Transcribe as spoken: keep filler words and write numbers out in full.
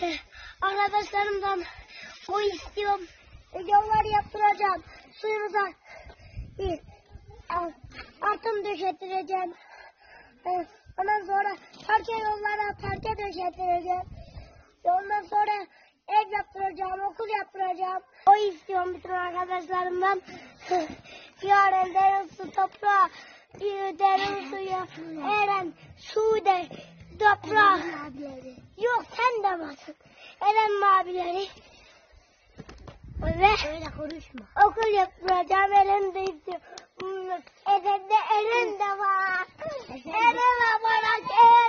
arkadaşlarımdan o istiyorum. Yollar yaptıracağım. Suyumuza atım döşettireceğim. Ondan sonra parke yollara parke döşettireceğim. Ondan sonra ev yaptıracağım, okul yaptıracağım. O istiyorum bütün arkadaşlarımdan. Yaren, derin su, toprağı, derin suya, Eren, Sude, toprağı. Yok sen de varsın. Eren mavileri. Ve öyle konuşma. Okul yaptıracağım, Eren de istiyorum. Eren'de Eren de var. Eren var.